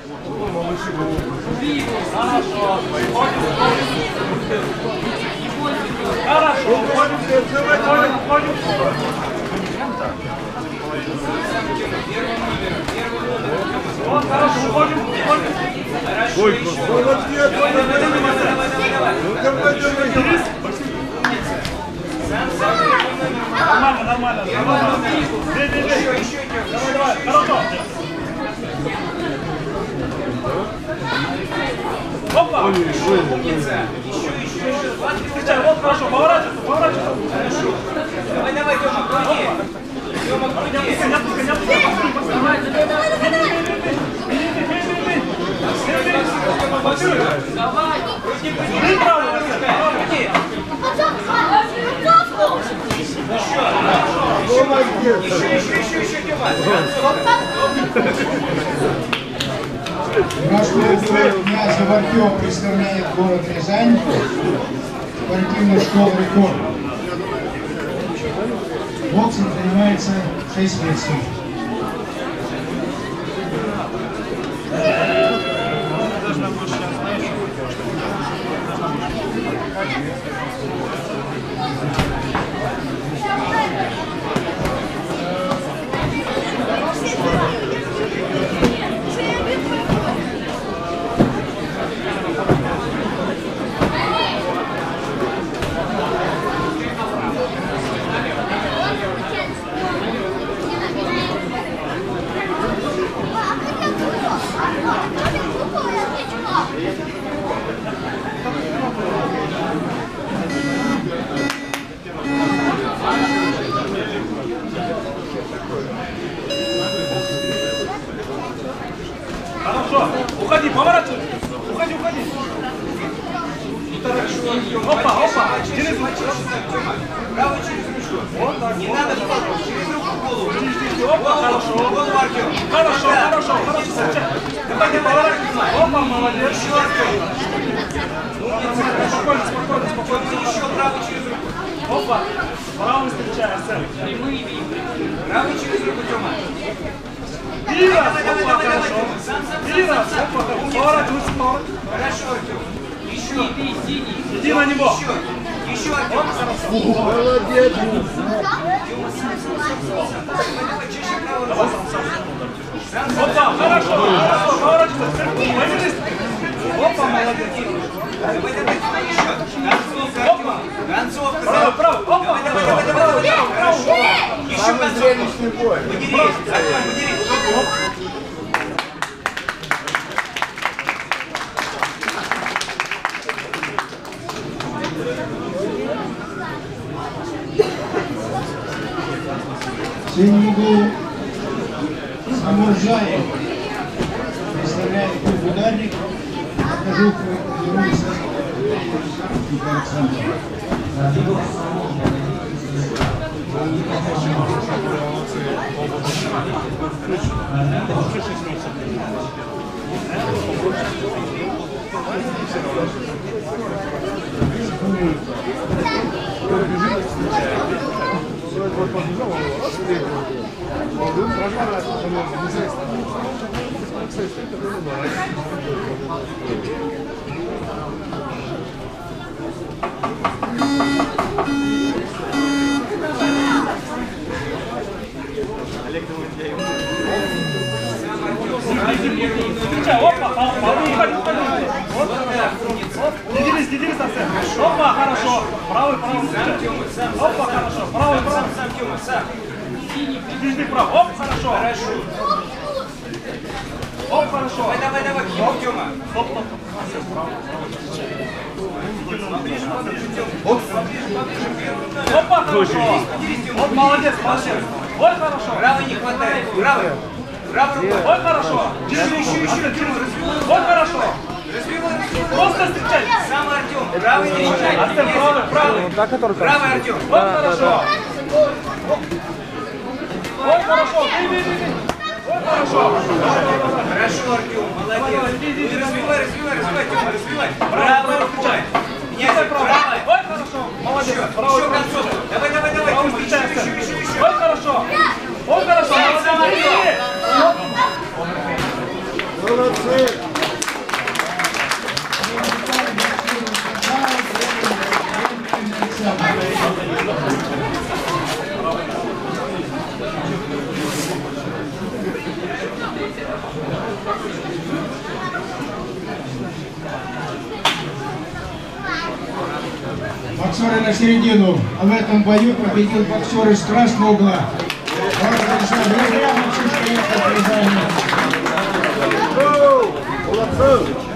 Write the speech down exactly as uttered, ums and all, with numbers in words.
Хорошо. Хорошо. Уходим, уходим, уходим. Вот, хорошо, уходим, уходим. Ой, просто. Нормально, нормально, нормально. Бей, бей, бей. Давай, давай, хорошо. Опа! Умница! Еще, еще, еще. Встречай, вот хорошо, поворачивайся, поворачивайся. Хорошо. Давай, давай, Тёма, крути. Тёма, крути. Не отпускай, не отпускай, не отпускай. Давай, давай, давай, давай, давай. Бей, бей, бей, бей, бей. Давай, крути, крути. Бей право, крути. Еще, еще, еще, еще, Тёма. Мужской бой князя Артем представляет город Рязань. Спортивная школа «Рекорд». Боксом занимается шесть месяцев. Хорошо, уходи, поворачивай. Уходи, уходи. Опа, опа. Через руку. Правый через ручку. Вот так. Не надо через руку голову. Опа, хорошо. Голову, Артем. Хорошо, хорошо, хорошо. Давай, поворачивай. Опа, молодец. Еще, Артем. Спокойно, спокойно, спокойно. Еще правый через руку. Опа, правый встречай, Сэм. Правый через руку, Тёма. Вира, Давай, давай, опа, давай, давай, хорошо. Тёма. Сам, сам, Вира, сам, сам. опа, поворачивайся, поворачивайся. Хорошо, Артем. Еще. Иди на него. Еще. Еще, Артем. Молодец. Давай, сам, сам. Опа, хорошо, хорошо, поворачивайся. Повернись. Опа, молодец. Давай, давай, давай, еще. Концовка, Опа. Артем. Концовка. Право, право, опа. Давай, давай, давай, давай, давай. Хорошо. Еще Самый концовку. зрелищный бой. Подерись, Артем, подерись. В синем углу Самуржаев представляет клуб «Ударник». Покажу, тренируется Александр. Встречай, опа, уходи, уходи. Вот, делись, делись на Сэм. Опа, хорошо. Правый, правый. Опа, хорошо. Правый, правый. Сам, Тёма, сам. Ближний правый. Оп, хорошо. Хорошо. Оп, хорошо. Давай, давай, давай, к нему, Тёма. Стоп, стоп. Поближе, поближе, Тёма. Поближе, поближе, первую ногу. Опа, хорошо. Вот молодец, молодец. Ой, хорошо. Правый не хватает. Правый. Правый рукой. Ой, хорошо. Еще, еще, еще, Тёма, развивай. Ой, хорошо. Развивай, развивай. Просто встречай. Сам Артем. Правый не решай. Артем, правый, правый. Правый, Артем. Вот хорошо. Вот хорошо. Бей, бей, бей, бей. Вот хорошо. Хорошо, Артем. Молодец. Развивай, развивай, развивай, Тёма, развивай. Правый рукой. Князь, правый. Ой, хорошо. Молодец. Еще, Правый, еще правый. концовку. Давай, давай, давай, Правый Тёма, еще, встречай, еще, Сэм. еще, еще. Ой, хорошо. Ой, хорошо. Молодец. Молодцы! Боксеры на середину. А в этом бою победил боксер из красного угла. Молодцы!